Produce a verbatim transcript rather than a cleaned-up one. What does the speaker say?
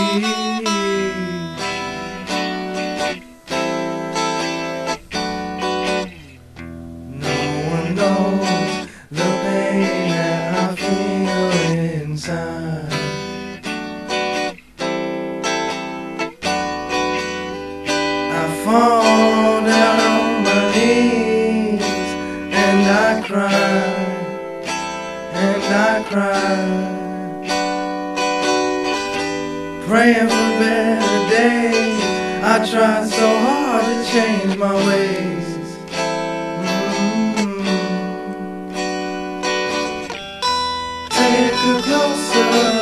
No one knows the pain that I feel inside. I fall down on my knees and I cry, and I cry, praying for better days. I try so hard to change my ways. Mm-hmm. Take a closer